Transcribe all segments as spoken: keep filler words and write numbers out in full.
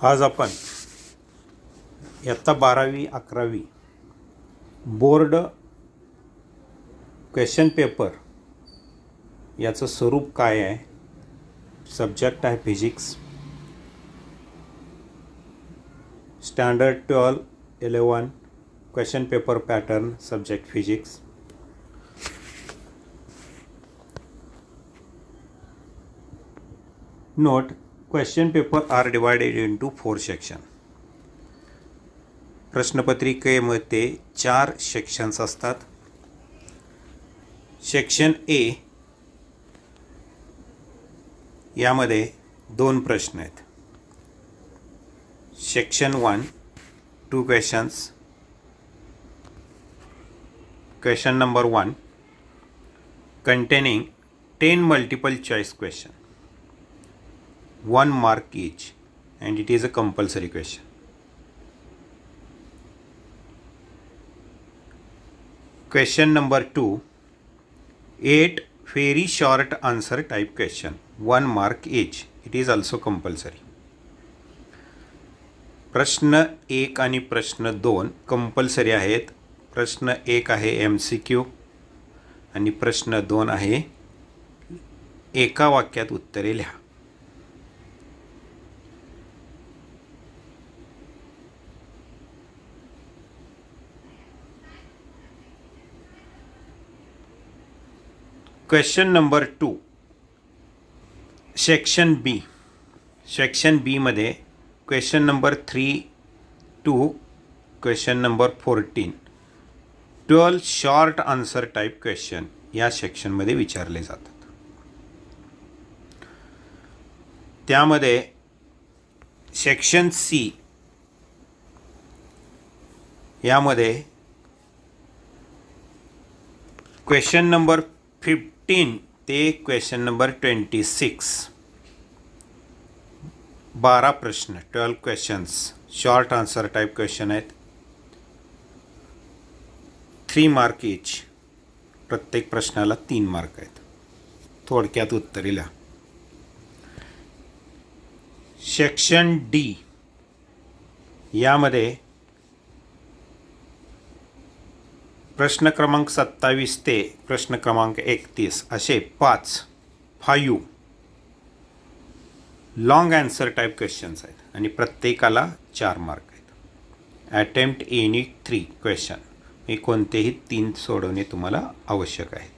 आज आपण इयत्ता बारावी अकरावी बोर्ड क्वेश्चन पेपर याचं स्वरूप काय आहे, सब्जेक्ट आहे physics, standard twelve eleven question paper pattern subject physics. Note: question paper are divided into four section. प्रश्नपत्रिकेमध्ये चार सेक्शन्स असतात. सेक्शन ए यामध्ये दोन प्रश्न आहेत. Section one two questions. Question number one containing ten multiple choice question, one mark each, and it is a compulsory question. Question number two, eight very short answer type question, one mark each, it is also compulsory. प्रश्न एक आणि प्रश्न दोन compulsory आहेत. प्रश्न एक आहे M C Q आणि प्रश्न दोन आहे एका वाक्यात उत्तरे लिहा. Question number two section B. Section B मध्ये question number three to question number fourteen twelve short answer type question या सेक्शनमध्ये विचारले जातात. त्यामध्ये सेक्शन सी यामध्ये क्वेश्चन नंबर फिफ्टीन ते क्वेश्चन नंबर ट्वेंटी सिक्स बारा प्रश्न twelve questions short answer type question आहेत. थ्री मार्क इच, प्रत्येक प्रश्नाला तीन मार्क आहेत. थोडक्यात उत्तरे लिहा. सेक्शन डी यामध्ये प्रश्न क्रमांक सत्तावीस ते प्रश्न क्रमांक एकतीस असे पाच five long answer type questions आहेत आणि प्रत्येकाला चार मार्क आहेत. अटेम्प्ट एनी थ्री क्वेश्चन, हे कोणतेही तीन सोडवणे तुम्हाला आवश्यक आहेत.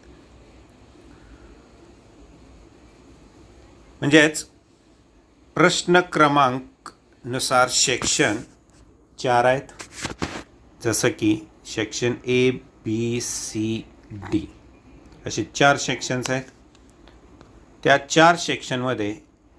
म्हणजेच प्रश्न क्रमांक नुसार सेक्शन चार आहेत. जसं की section A B C D असे चार सेक्शन्स आहेत. त्या चार सेक्शनमध्ये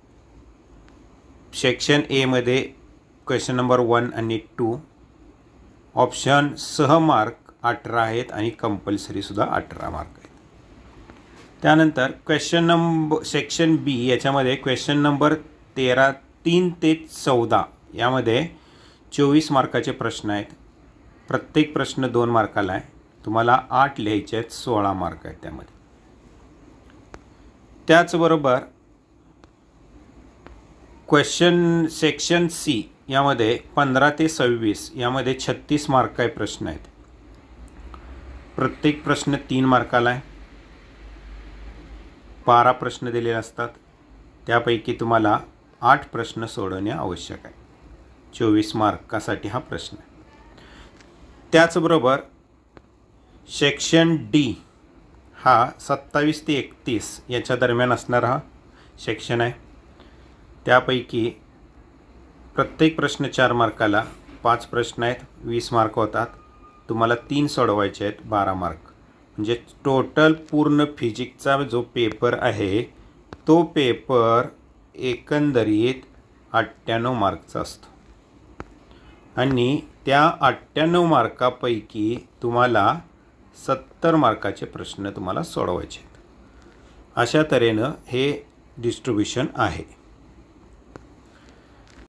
सेक्शन ए मध्ये क्वेश्चन नंबर वन आणि टू ऑप्शन सह मार्क अठरा आहेत आणि कंपल्सरी सुद्धा अठरा मार्क आहेत. त्यानंतर क्वेश्चन नंबर सेक्शन बी याच्यामध्ये क्वेश्चन नंबर तेरा तीन ते चौदा यामध्ये चोवीस मार्काचे प्रश्न आहेत. प्रत्येक प्रश्न दोन मार्काला आहे. तुम्हाला आठ लिहायचे आहेत, सोळा मार्क आहेत त्यामध्ये. त्याचबरोबर क्वेश्चन सेक्शन सी यामध्ये पंधरा ते सव्वीस यामध्ये छत्तीस मार्क प्रश्न आहेत. प्रत्येक प्रश्न तीन मार्काला आहे. बारा प्रश्न दिलेले असतात. त्यापैकी तुम्हाला आठ प्रश्न सोडवणे आवश्यक आहे. चोवीस मार्कासाठी हा प्रश्न आहे. त्याचबरोबर सेक्शन डी हा सत्तावीस ते एकतीस याच्या दरम्यान असणारा हा सेक्शन आहे. त्यापैकी प्रत्येक प्रश्न चार मार्काला, पाच प्रश्न आहेत, वीस मार्क होतात. तुम्हाला तीन सोडवायचे आहेत, बारा मार्क. म्हणजे टोटल पूर्ण फिजिक्सचा जो पेपर आहे तो पेपर एकंदरीत अठ्ठ्याण्णव मार्कचा असतो आणि त्या अठ्ठ्याण्णव मार्कापैकी तुम्हाला सत्तर मार्काचे प्रश्न तुम्हाला सोडवायचे आहेत. अशा तऱ्हेनं हे डिस्ट्रीब्युशन आहे.